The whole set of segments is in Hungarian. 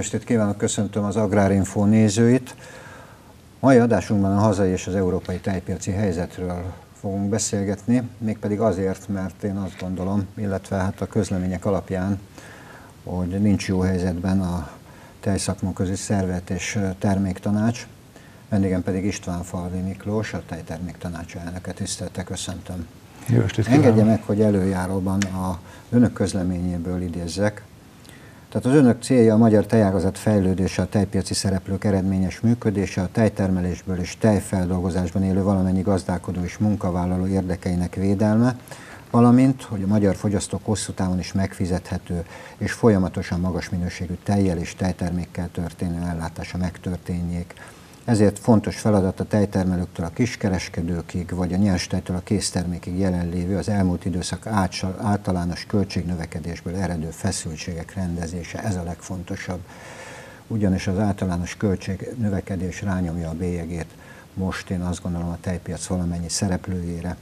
estét kívánok, köszöntöm az Agrárinfo nézőit. Mai adásunkban a hazai és az európai tejpiaci helyzetről fogunk beszélgetni, mégpedig azért, mert én azt gondolom, illetve hát a közlemények alapján, hogy nincs jó helyzetben a Tejszakmunkaközi Szervezet és Terméktanács. Vendégem pedig István-Falvi Miklós, a Tejterméktanács elnöke. Tisztelettel köszöntöm. Jó estét kívánok. Engedje meg, hogy előjáróban a önök közleményéből idézzek. Tehát az önök célja a magyar tejágazat fejlődése, a tejpiaci szereplők eredményes működése, a tejtermelésből és tejfeldolgozásban élő valamennyi gazdálkodó és munkavállaló érdekeinek védelme, valamint, hogy a magyar fogyasztók hosszú távon is megfizethető és folyamatosan magas minőségű tejjel és tejtermékkel történő ellátása megtörténjék. Ezért fontos feladat a tejtermelőktől a kiskereskedőkig, vagy a nyerstejtől a késztermékig jelenlévő az elmúlt időszak általános költségnövekedésből eredő feszültségek rendezése. Ez a legfontosabb. Ugyanis az általános költségnövekedés rányomja a bélyegét most, én azt gondolom, a tejpiac valamennyi szereplőjére.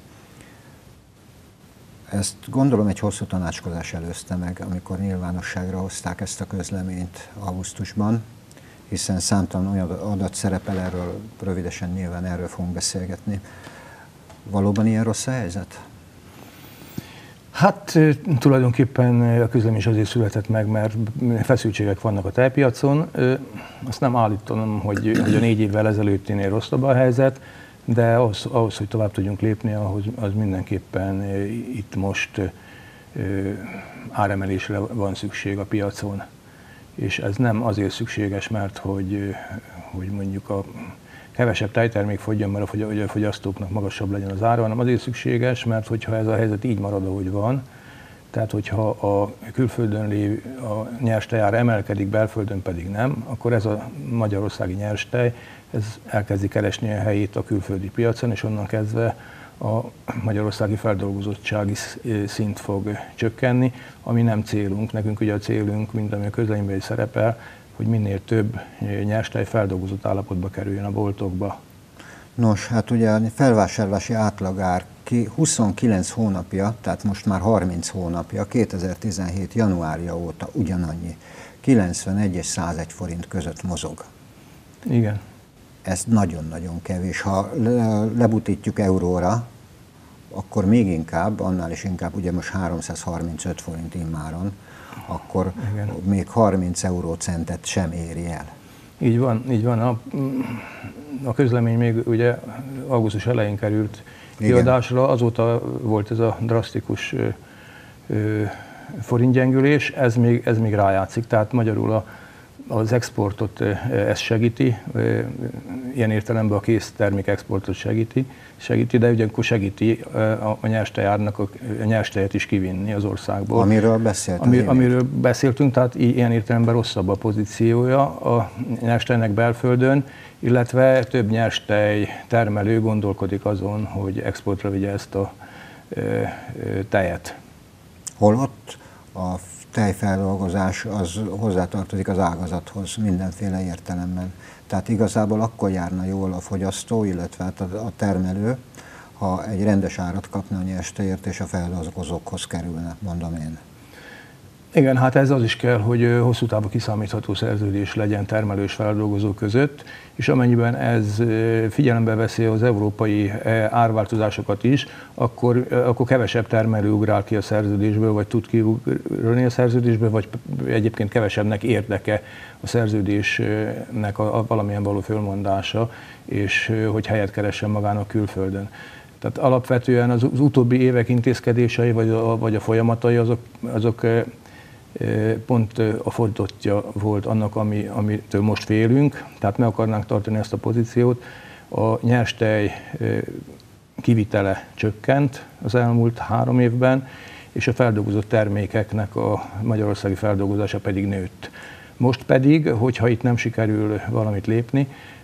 Ezt gondolom egy hosszú tanácskozás előzte meg, amikor nyilvánosságra hozták ezt a közleményt augusztusban, hiszen számtalan olyan adat szerepel erről, rövidesen nyilván erről fogunk beszélgetni. Valóban ilyen rossz a helyzet? Hát tulajdonképpen a közlemény is azért született meg, mert feszültségek vannak a tejpiacon. Azt nem állítom, hogy a 4 évvel ezelőttinél rosszabb a helyzet, de ahhoz, hogy tovább tudjunk lépni, az mindenképpen itt most áremelésre van szükség a piacon. És ez nem azért szükséges, mert hogy mondjuk a kevesebb tejtermék fogjon, mert a fogyasztóknak magasabb legyen az ára, hanem azért szükséges, mert hogyha ez a helyzet így marad, ahogy van, tehát hogyha a külföldön lévő a nyerstejár emelkedik, belföldön pedig nem, akkor ez a magyarországi nyerstej, ez elkezdi keresni a helyét a külföldi piacon, és onnan kezdve a magyarországi feldolgozottsági szint fog csökkenni, ami nem célunk. Nekünk ugye a célunk, mint ami a közleményben is szerepel, hogy minél több nyerstej feldolgozott állapotba kerüljön a boltokba. Nos, hát ugye a felvásárlási átlagár 29 hónapja, tehát most már 30 hónapja, 2017. januárja óta ugyanannyi, 91 és 101 forint között mozog. Igen. Ez nagyon-nagyon kevés. Ha lebutítjuk euróra, akkor még inkább, annál is inkább, ugye most 335 forint immáron, akkor igen, még 30 eurócentet sem éri el. Így van, így van. A közlemény még ugye augusztus elején került kiadásra, azóta volt ez a drasztikus forintgyengülés, ez még rájátszik, tehát magyarul az exportot ez segíti, ilyen értelemben a késztermék exportot segíti, de ugyanakkor segíti a nyerstejárnak a nyerstejet is kivinni az országból. Amiről beszéltünk, tehát ilyen értelemben rosszabb a pozíciója a nyerstejnek belföldön, illetve több nyerstej termelő gondolkodik azon, hogy exportra vigye ezt a tejet. Holott a tejfeldolgozás az hozzátartozik az ágazathoz mindenféle értelemben. Tehát igazából akkor járna jól a fogyasztó, illetve a termelő, ha egy rendes árat kapna a nyerstejért és a feldolgozókhoz kerülne, mondom én. Igen, hát ez az is kell, hogy hosszú távú kiszámítható szerződés legyen termelő és feldolgozó között, és amennyiben ez figyelembe veszi az európai árváltozásokat is, akkor kevesebb termelő ugrál ki a szerződésből, vagy tud kiugrani a szerződésből, vagy egyébként kevesebbnek érdeke a szerződésnek a valamilyen való fölmondása, és hogy helyet keressen magának külföldön. Tehát alapvetően az utóbbi évek intézkedései, vagy a folyamatai, azok pont a fordítottja volt annak, amitől most félünk, tehát meg akarnánk tartani ezt a pozíciót. A nyerstej kivitele csökkent az elmúlt 3 évben, és a feldolgozott termékeknek a magyarországi feldolgozása pedig nőtt. Most pedig, hogyha itt nem sikerül valamit lépni,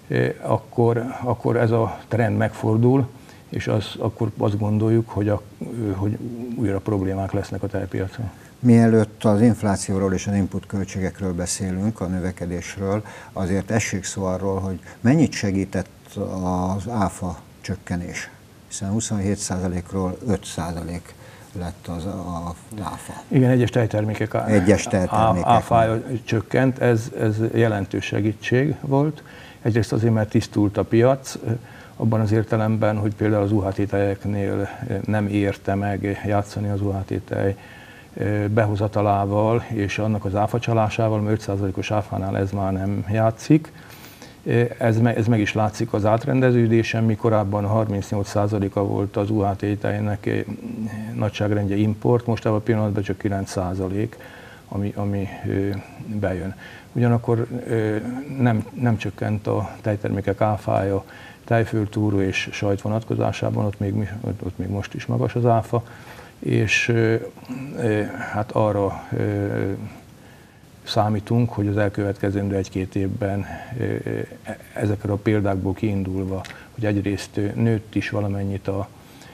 akkor ez a trend megfordul, és akkor azt gondoljuk, hogy újra problémák lesznek a tejpiacon. Mielőtt az inflációról és az input költségekről beszélünk, a növekedésről, azért essék szó arról, hogy mennyit segített az áfa csökkenés, hiszen 27%-ról 5% lett az áfa. Igen, egyes tejtermékek áfája csökkent, ez jelentős segítség volt. Egyrészt azért, mert tisztult a piac, abban az értelemben, hogy például az UHT tejeknél nem érte meg játszani az UHT tej behozatalával és annak az áfacsalásával, mert 5%-os áfánál ez már nem játszik. Ez meg is látszik az átrendeződésen, mi korábban 38%-a volt az UHT tejnek nagyságrendje import, most ebben a pillanatban csak 9%, ami bejön. Ugyanakkor nem csökkent a tejtermékek áfája tejföltúró és sajt vonatkozásában, ott még most is magas az áfa, és hát arra számítunk, hogy az elkövetkezendő 1-2 évben ezekről a példákból kiindulva, hogy egyrészt nőtt is valamennyit a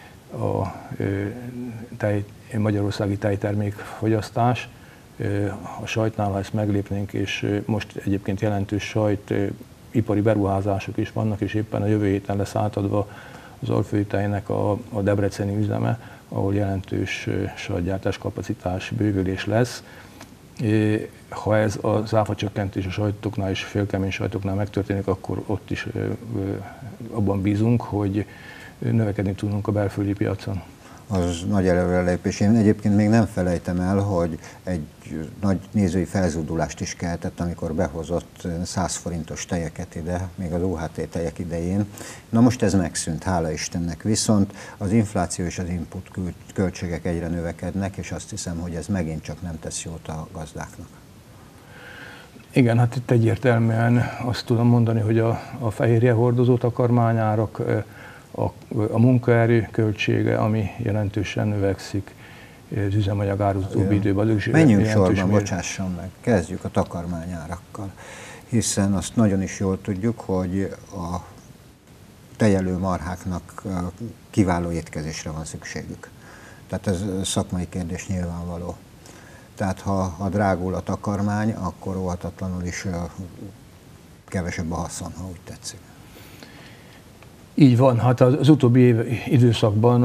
magyarországi tejtermékfogyasztás, a sajtnál, ha ezt meglépnénk, és most egyébként jelentős sajtipari beruházások is vannak, és éppen a jövő héten lesz átadva az Alföldi Tejnek a debreceni üzeme, ahol jelentős sajtgyártás kapacitás bővülés lesz. Ha ez az áfacsökkentés a sajtoknál és félkemény sajtoknál megtörténik, akkor ott is abban bízunk, hogy növekedni tudunk a belföldi piacon. Az nagy előrelépés. Én egyébként még nem felejtem el, hogy egy nagy nézői felzúdulást is keltett, amikor behozott 100 forintos tejeket ide, még az UHT tejek idején. Na most ez megszűnt, hála Istennek. Viszont az infláció és az input költségek egyre növekednek, és azt hiszem, hogy ez megint csak nem tesz jót a gazdáknak. Igen, hát itt egyértelműen azt tudom mondani, hogy a fehérje hordozó takarmányárak, a munkaerő költsége, ami jelentősen növekszik, az üzemanyag az utóbbi időben. Menjünk sorban, bocsásson meg, kezdjük a takarmányárakkal, hiszen azt nagyon is jól tudjuk, hogy a tejelő marháknak kiváló étkezésre van szükségük. Tehát ez szakmai kérdés nyilvánvaló. Tehát ha drágul a takarmány, akkor óhatatlanul is kevesebb a haszon, ha úgy tetszik. Így van, hát az utóbbi időszakban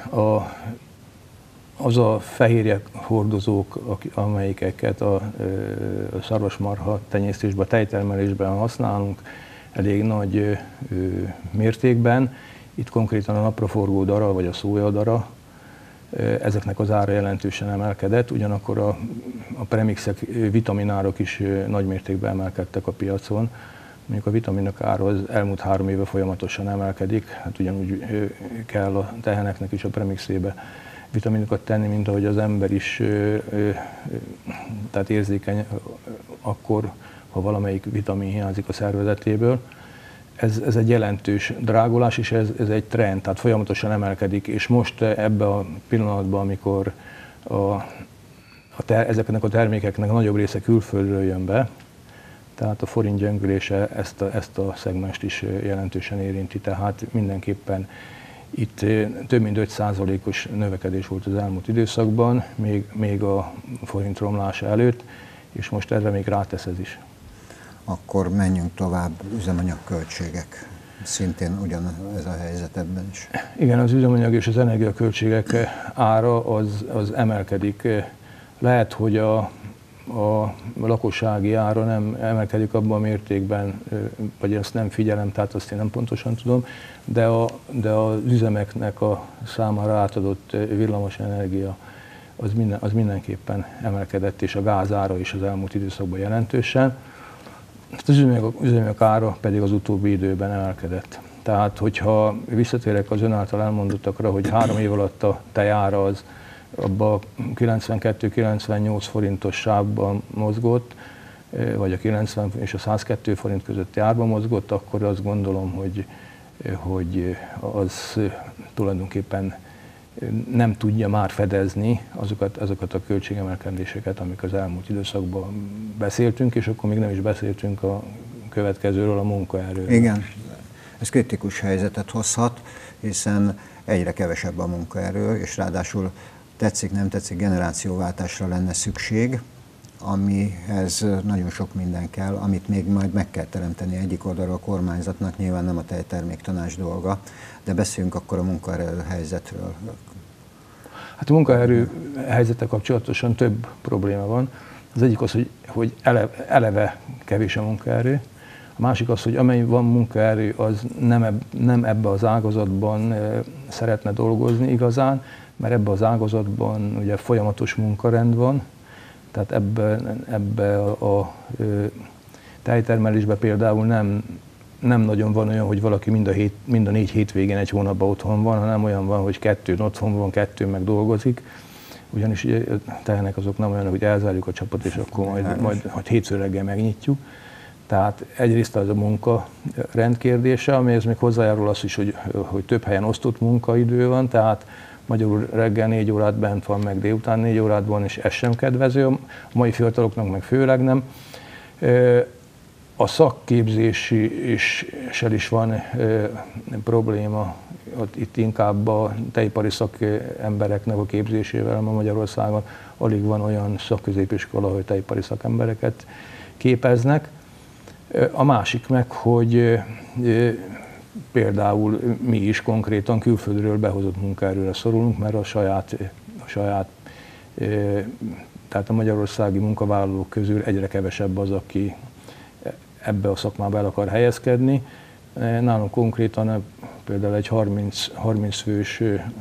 az a fehérje hordozók, amelyeket a szarvasmarha tenyésztésben, a tejtermelésben használunk elég nagy mértékben. Itt konkrétan a napraforgó dara vagy a szójadara, ezeknek az ára jelentősen emelkedett, ugyanakkor a premixek, vitaminárok is nagy mértékben emelkedtek a piacon. Mondjuk a vitaminok ára az elmúlt 3 éve folyamatosan emelkedik, hát ugyanúgy kell a teheneknek is a premixébe vitaminokat tenni, mint ahogy az ember is tehát érzékeny akkor, ha valamelyik vitamin hiányzik a szervezetéből. Ez egy jelentős drágulás, és ez egy trend, tehát folyamatosan emelkedik, és most ebben a pillanatban, amikor ezeknek a termékeknek a nagyobb része külföldről jön be, tehát a forint gyengülése ezt a szegmest is jelentősen érinti, tehát mindenképpen itt több mint 5%-os növekedés volt az elmúlt időszakban, még a forint romlása előtt, és most erre még rátesz ez is. Akkor menjünk tovább, üzemanyagköltségek. Szintén ugyanez a helyzet ebben is. Igen, az üzemanyag és az energiaköltségek ára az emelkedik. Lehet, hogy a lakossági ára nem emelkedik abban a mértékben, vagy ezt nem figyelem, tehát azt én nem pontosan tudom, de az üzemeknek a számára átadott villamos energia az mindenképpen emelkedett, és a gáz ára is az elmúlt időszakban jelentősen. Az üzemanyag ára pedig az utóbbi időben emelkedett. Tehát, hogyha visszatérek az ön által elmondottakra, hogy 3 év alatt a tejára az abban a 92-98 forintos sávban mozgott, vagy a 90 és a 102 forint közötti árban mozgott, akkor azt gondolom, hogy az tulajdonképpen nem tudja már fedezni azokat a költségemelkedéseket, amik az elmúlt időszakban beszéltünk, és akkor még nem is beszéltünk a következőről, a munkaerőről. Igen, ez kritikus helyzetet hozhat, hiszen egyre kevesebb a munkaerő, és ráadásul tetszik, nem tetszik, generációváltásra lenne szükség, amihez nagyon sok minden kell, amit még majd meg kell teremteni egyik oldalról a kormányzatnak, nyilván nem a tejterméktanács dolga, de beszéljünk akkor a munkaerő helyzetről. Hát a munkaerő helyzete kapcsolatosan több probléma van. Az egyik az, hogy eleve kevés a munkaerő. A másik az, hogy amely van munkaerő, az nem ebbe az ágazatban szeretne dolgozni igazán, mert ebbe az ágazatban ugye folyamatos munkarend van, tehát ebbe a tejtermelésben például nem nagyon van olyan, hogy valaki mind a 4 hétvégén egy hónapban otthon van, hanem olyan van, hogy 2 otthon van, 2 meg dolgozik. Ugyanis ugye, tehenek azok nem olyan, hogy elzárjuk a csapat, és akkor majd hétfő reggel megnyitjuk. Tehát egyrészt az a munka rendkérdése, amihez még hozzájárul az is, hogy több helyen osztott munkaidő van, tehát magyarul reggel 4 órát bent van, meg délután 4 órát van, és ez sem kedvező, a mai fiataloknak meg főleg nem. A szakképzéssel is van probléma, itt inkább a tejipari szakembereknek a képzésével, ma Magyarországon alig van olyan szakközépiskola, hogy tejipari szakembereket képeznek. A másik meg, hogy például mi is konkrétan külföldről behozott munkaerőre szorulunk, mert a saját tehát a magyarországi munkavállalók közül egyre kevesebb az, aki ebbe a szakmába el akar helyezkedni. Nálunk konkrétan például egy 30 fős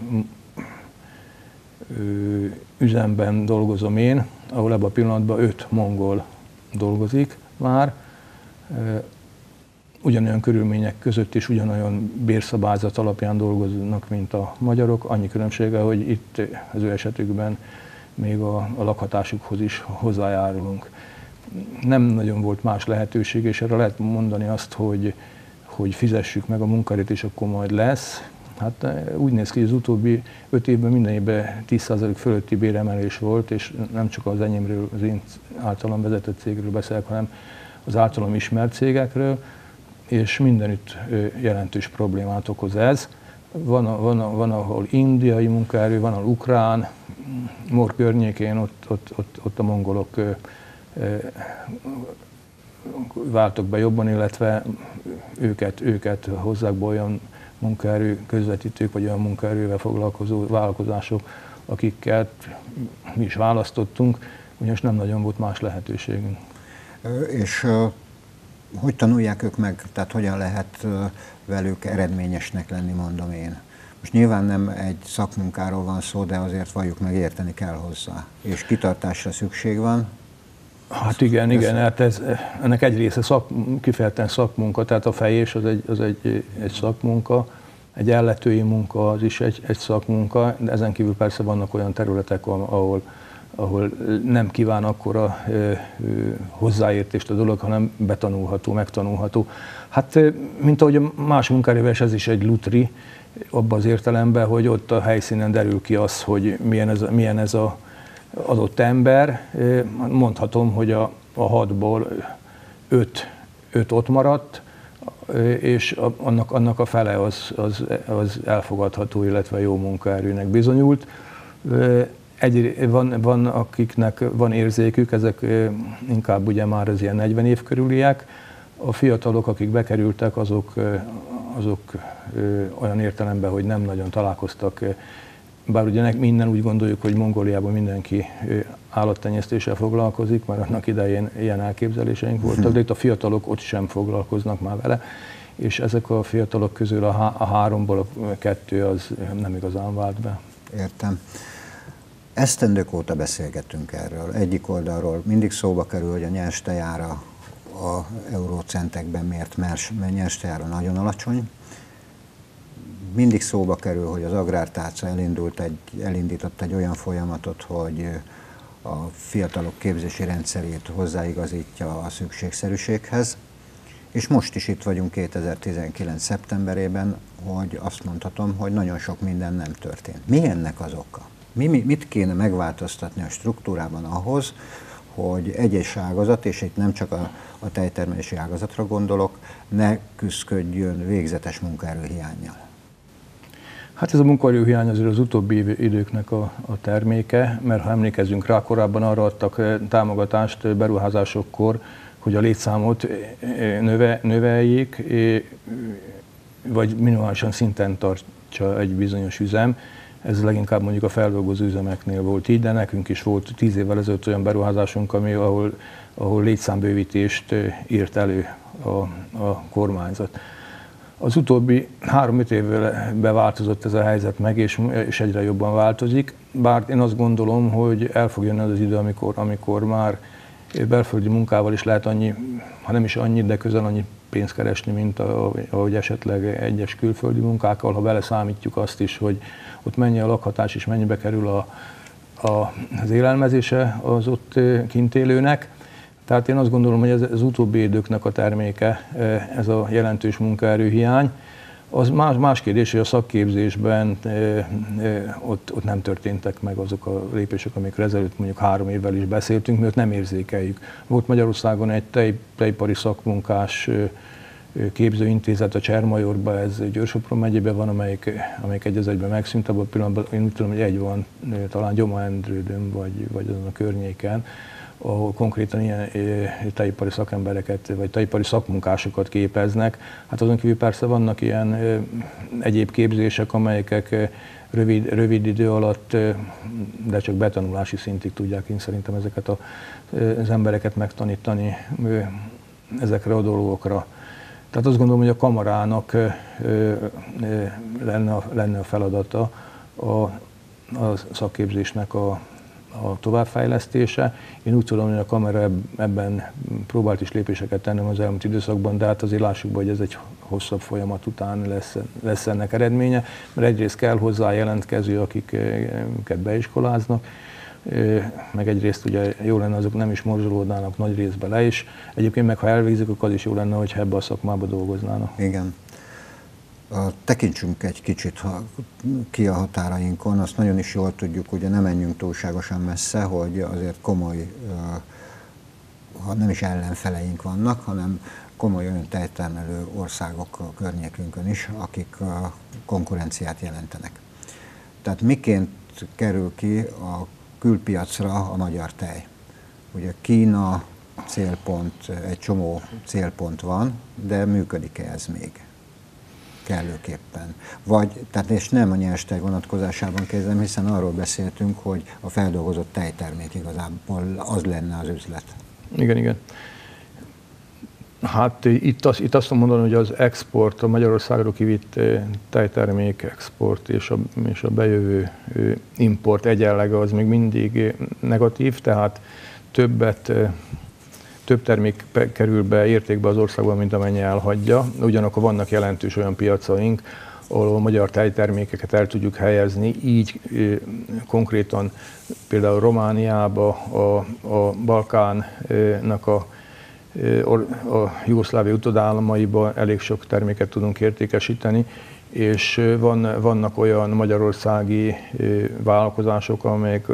üzemben dolgozom én, ahol ebben a pillanatban 5 mongol dolgozik már, ugyanolyan körülmények között is ugyanolyan bérszabályzat alapján dolgoznak, mint a magyarok, annyi különbsége, hogy itt az ő esetükben még a lakhatásukhoz is hozzájárulunk. Nem nagyon volt más lehetőség, és erre lehet mondani azt, hogy fizessük meg a munkaerőt, és akkor majd lesz. Hát úgy néz ki, hogy az utóbbi 5 évben minden évben 10% fölötti béremelés volt, és nem csak az enyémről, az én általam vezetett cégről beszélek, hanem az általam ismert cégekről, és mindenütt jelentős problémát okoz ez. Van, ahol indiai munkaerő, van, ahol ukrán, Mor környékén, ott a mongolok váltok be jobban, illetve őket hozzák be olyan munkaerő közvetítők, vagy olyan munkaerővel foglalkozó vállalkozások, akiket mi is választottunk, ugyanis nem nagyon volt más lehetőségünk. És hogy tanulják ők meg, tehát hogyan lehet velük eredményesnek lenni, mondom én? Most nyilván nem egy szakmunkáról van szó, de azért valljuk meg, érteni kell hozzá. És kitartásra szükség van. Hát igen, hát ennek egy része kifejezetten szakmunka, tehát a fejés az egy szakmunka, egy elletői munka az is egy szakmunka, de ezen kívül persze vannak olyan területek, ahol nem kíván akkora hozzáértést a dolog, hanem betanulható, megtanulható. Hát, mint ahogy a más munkaerővel, ez is egy lutri, abban az értelemben, hogy ott a helyszínen derül ki az, hogy milyen ez az adott ember. Mondhatom, hogy a 6-ból 5 ott maradt, és annak a fele az elfogadható, illetve jó munkaerőnek bizonyult. Van, akiknek van érzékük, ezek inkább ugye már az ilyen 40 év körüliek. A fiatalok, akik bekerültek, azok olyan értelemben, hogy nem nagyon találkoztak, bár ugye minden úgy gondoljuk, hogy Mongóliában mindenki állattenyésztéssel foglalkozik, mert annak idején ilyen elképzeléseink voltak, de itt a fiatalok ott sem foglalkoznak már vele, és ezek a fiatalok közül a 3-ból a 2 az nem igazán vált be. Értem. Esztendők óta beszélgetünk erről. Egyik oldalról mindig szóba kerül, hogy a nyerstejára a eurócentekben mért nyerstejára nagyon alacsony. Mindig szóba kerül, hogy az agrártárca elindított egy olyan folyamatot, hogy a fiatalok képzési rendszerét hozzáigazítja a szükségszerűséghez. És most is itt vagyunk 2019. szeptemberében, hogy azt mondhatom, hogy nagyon sok minden nem történt. Mi ennek az oka? Mit kéne megváltoztatni a struktúrában ahhoz, hogy egyes ágazat, és itt nem csak a tejtermelési ágazatra gondolok, ne küszködjön végzetes munkaerőhiánnyal? Hát ez a munkaerőhiány azért az utóbbi időknek a terméke, mert ha emlékezzünk rá, korábban arra adtak támogatást beruházásokkor, hogy a létszámot növeljék, vagy minimálisan szinten tartsa egy bizonyos üzem. Ez leginkább mondjuk a feldolgozó üzemeknél volt így, de nekünk is volt 10 évvel ezelőtt olyan beruházásunk, ahol létszámbővítést írt elő a kormányzat. Az utóbbi 3-5 évben változott ez a helyzet meg, és egyre jobban változik, bár én azt gondolom, hogy el fog jönni az az idő, amikor már belföldi munkával is lehet annyi, ha nem is annyi, de közel annyi pénzt keresni, mint ahogy esetleg egyes külföldi munkákkal, ha beleszámítjuk azt is, hogy ott mennyi a lakhatás és mennyibe kerül az élelmezése az ott kint élőnek. Tehát én azt gondolom, hogy ez az utóbbi időknek a terméke, ez a jelentős munkaerőhiány. Az más kérdés, hogy a szakképzésben ott nem történtek meg azok a lépések, amikről ezelőtt mondjuk 3 évvel is beszéltünk, mert nem érzékeljük. Volt Magyarországon egy tejipari szakmunkás képzőintézet a Csermajorban, ez Győr-Sopron megyében van, amelyik egy az egyben megszűnt, abban a pillanatban én úgy tudom, hogy egy van, talán Gyoma-Endrődön, vagy azon a környéken, ahol konkrétan ilyen tejipari szakembereket, vagy tejipari szakmunkásokat képeznek. Hát azon kívül persze vannak ilyen egyéb képzések, amelyek rövid idő alatt, de csak betanulási szintig tudják én szerintem ezeket az embereket megtanítani ezekre a dolgokra. Tehát azt gondolom, hogy a kamarának lenne a feladata a szakképzésnek a továbbfejlesztése. Én úgy tudom, hogy a kamera ebben próbált is lépéseket tennem az elmúlt időszakban, de hát azért lássuk be, hogy ez egy hosszabb folyamat után lesz ennek eredménye, mert egyrészt kell hozzá jelentkező, akiket beiskoláznak, meg egyrészt ugye jó lenne, azok nem is morzsolódnának nagy részben le is. Egyébként meg ha elvégzik, akkor az is jó lenne, hogyha ebbe a szakmába dolgoznának. Igen. Tekintsünk egy kicsit ki a határainkon, azt nagyon is jól tudjuk, ugye nem menjünk túlságosan messze, hogy azért komoly, ha nem is ellenfeleink vannak, hanem komoly olyan tejtermelő országok a környékünkön is, akik konkurenciát jelentenek. Tehát miként kerül ki a külpiacra a magyar tej? Ugye Kína célpont, egy csomó célpont van, de működik-e ez még kellőképpen? És nem a nyerstej vonatkozásában kezdem, hiszen arról beszéltünk, hogy a feldolgozott tejtermék igazából az lenne az üzlet. Igen. Hát itt azt mondom, hogy az export, a Magyarországról kivitt tejtermék export és a bejövő import egyenlege az még mindig negatív, tehát több termék kerül be értékbe az országban, mint amennyi elhagyja. Ugyanakkor vannak jelentős olyan piacaink, ahol a magyar tejtermékeket el tudjuk helyezni, így konkrétan például Romániába, a Balkánnak a Jugoszlávia utódállamaiba elég sok terméket tudunk értékesíteni, és vannak olyan magyarországi vállalkozások, amelyek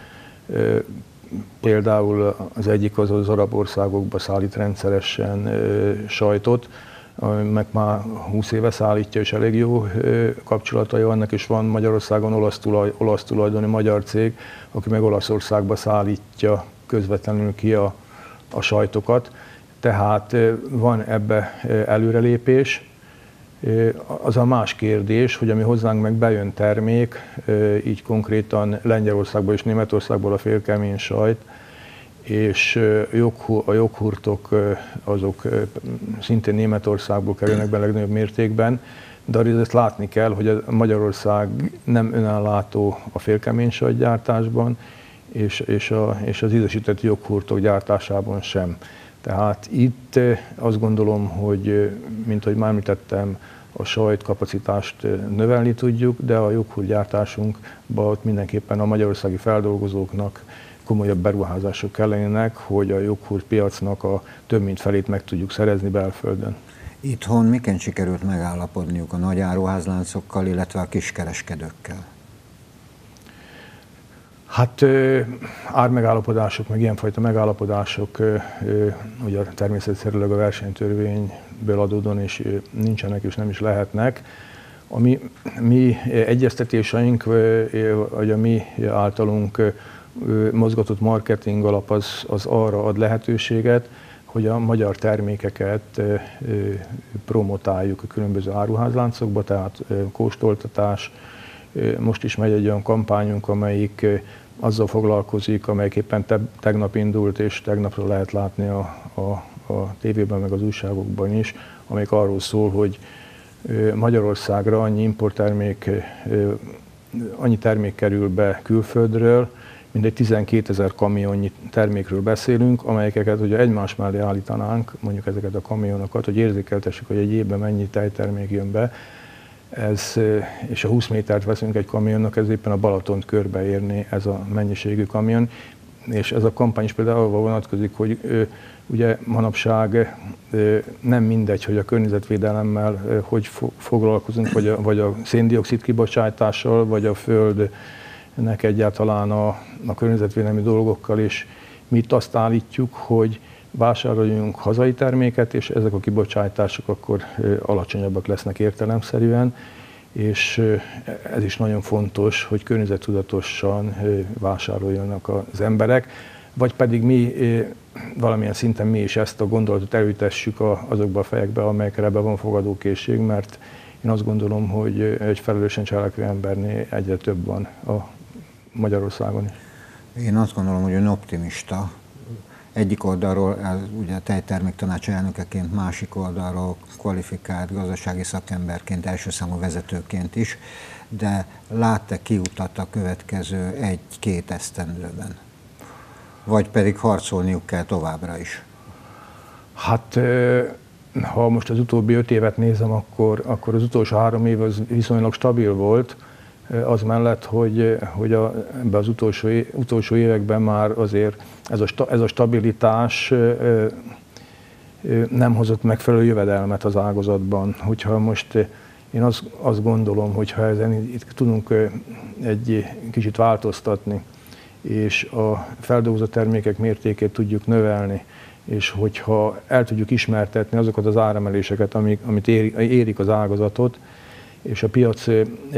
például az egyik az arab országokba szállít rendszeresen sajtot, meg már 20 éve szállítja, és elég jó kapcsolatai vannak, és van Magyarországon olasz tulajdoni magyar cég, aki meg Olaszországba szállítja közvetlenül ki a sajtokat. Tehát van ebbe előrelépés. Az a más kérdés, hogy ami hozzánk meg bejön termék, így konkrétan Lengyelországból és Németországból a félkemény sajt, és a joghurtok azok szintén Németországból kerülnek be legnagyobb mértékben, de ezt látni kell, hogy Magyarország nem önellátó a félkemény sajtgyártásban, és az ízesített joghurtok gyártásában sem. Tehát itt azt gondolom, hogy, mint ahogy már említettem, a sajtkapacitást növelni tudjuk, de a joghurtgyártásunkban ott mindenképpen a magyarországi feldolgozóknak komolyabb beruházások kellenének, hogy a joghurtpiacnak a több mint felét meg tudjuk szerezni belföldön. Itthon miként sikerült megállapodniuk a nagy áruházláncokkal, illetve a kiskereskedőkkel? Hát ármegállapodások, meg ilyenfajta megállapodások ugye természetszerűleg a versenytörvényből adódóan is nincsenek és nem is lehetnek. A mi egyeztetéseink, vagy a mi általunk mozgatott marketing alap az arra ad lehetőséget, hogy a magyar termékeket promotáljuk a különböző áruházláncokba, tehát kóstoltatás, Most is megy egy olyan kampányunk, amelyik azzal foglalkozik, amelyik éppen tegnap indult, és tegnapra lehet látni a tévében, meg az újságokban is, amelyik arról szól, hogy Magyarországra annyi termék kerül be külföldről, mindegy 12 000 kamionnyi termékről beszélünk, amelyeket, hogyha egymás mellé állítanánk, mondjuk ezeket a kamionokat, hogy érzékeltessük, hogy egy évben mennyi tejtermék jön be, és a 20 métert veszünk egy kamionnak, ez éppen a Balatont körbeérni ez a mennyiségű kamion, és ez a kampány is például arra vonatkozik, hogy ugye manapság nem mindegy, hogy a környezetvédelemmel hogy foglalkozunk, vagy a szén-dioxid kibocsátással, vagy a földnek egyáltalán a környezetvédelmi dolgokkal, és mi itt azt állítjuk, hogy vásároljunk hazai terméket, és ezek a kibocsátások akkor alacsonyabbak lesznek értelemszerűen, és ez is nagyon fontos, hogy környezettudatosan vásároljanak az emberek, vagy pedig mi valamilyen szinten mi is ezt a gondolatot elültessük azokba a fejekbe, amelyekre ebben van fogadókészség, mert én azt gondolom, hogy egy felelősen cselekvő embernél egyre több van a Magyarországon is. Én azt gondolom, hogy ön optimista. Egyik oldalról ugye tejterméktanács elnökeként, másik oldalról kvalifikált gazdasági szakemberként, elsőszámú vezetőként is, de lát-e kiutat a következő 1-2 esztendőben? Vagy pedig harcolniuk kell továbbra is? Hát, ha most az utóbbi 5 évet nézem, akkor az utolsó 3 év az viszonylag stabil volt, az mellett, hogy ebben az utolsó években már azért ez a stabilitás nem hozott megfelelő jövedelmet az ágazatban. Hogyha most én azt gondolom, hogyha ezen itt tudunk egy kicsit változtatni, és a feldolgozott termékek mértékét tudjuk növelni, és hogyha el tudjuk ismertetni azokat az áremeléseket, amit érik az ágazatot, és a piac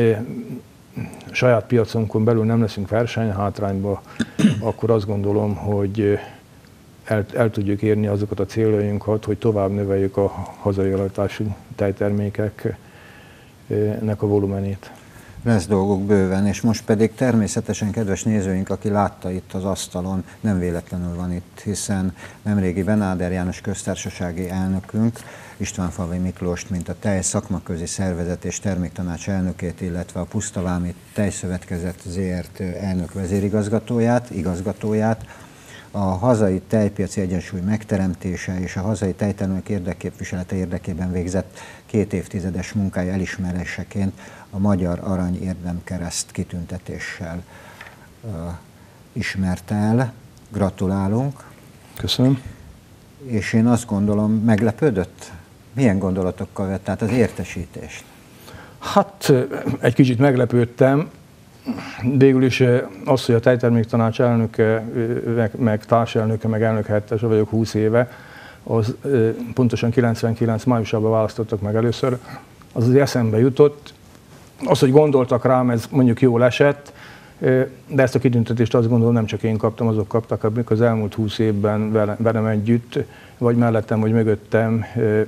saját piacunkon belül nem leszünk versenyhátrányba, akkor azt gondolom, hogy el tudjuk érni azokat a céljainkat, hogy tovább növeljük a hazai előállítású tejtermékeknek a volumenét. Lesz dolgok bőven, és most pedig természetesen, kedves nézőink, aki látta itt az asztalon, nem véletlenül van itt, hiszen nemrégiben Áder János köztársasági elnökünk, Istvánfalvi Miklóst, mint a Tej Szakmaközi Szervezet és Terméktanács elnökét, illetve a Pusztavámi Tejszövetkezet ZRT elnök igazgatóját, a hazai tejpiaci egyensúly megteremtése és a hazai tejtermelők érdekképviselete érdekében végzett 2 évtizedes munkája elismeréseként a Magyar Arany Érdemkereszt kitüntetéssel ismerte el. Gratulálunk! Köszönöm! És én azt gondolom, meglepődött? Milyen gondolatokkal vett át az értesítést? Hát egy kicsit meglepődtem. Végül is az, hogy a Tejterméktanács elnöke, meg társelnöke, meg elnökhelyettese vagyok 20 éve, az pontosan 99 májusában választottak meg először, az eszembe jutott. Az, hogy gondoltak rám, ez mondjuk jól esett, de ezt a kitüntetést azt gondolom nem csak én kaptam, azok kaptak, akik az elmúlt 20 évben velem együtt, vagy mellettem, vagy mögöttem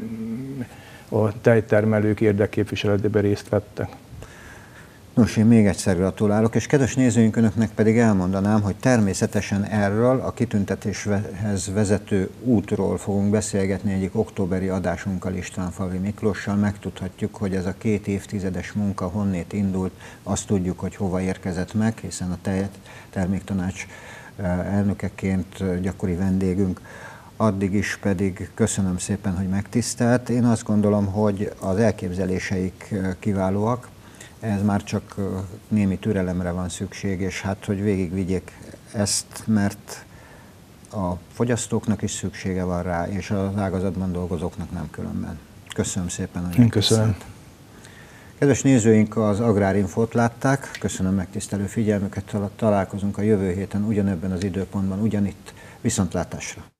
a tejtermelők érdekképviseletében részt vettek. Nos, én még egyszer gratulálok, és kedves nézőink, önöknek pedig elmondanám, hogy természetesen erről a kitüntetéshez vezető útról fogunk beszélgetni egyik októberi adásunkkal, Istvánfalvi Miklóssal. Megtudhatjuk, hogy ez a 2 évtizedes munka honnét indult, azt tudjuk, hogy hova érkezett meg, hiszen a Terméktanács elnökeként gyakori vendégünk. Addig is pedig köszönöm szépen, hogy megtisztelt. Én azt gondolom, hogy az elképzeléseik kiválóak, ez már csak némi türelemre van szükség, és hát, hogy végigvigyék ezt, mert a fogyasztóknak is szüksége van rá, és az ágazatban dolgozóknak nem különben. Köszönöm szépen, hogy megtisztelt. Köszönöm. Kedves nézőink, az Agrárinfót látták, köszönöm megtisztelő figyelmüket, találkozunk a jövő héten ugyanebben az időpontban, ugyanitt, viszontlátásra.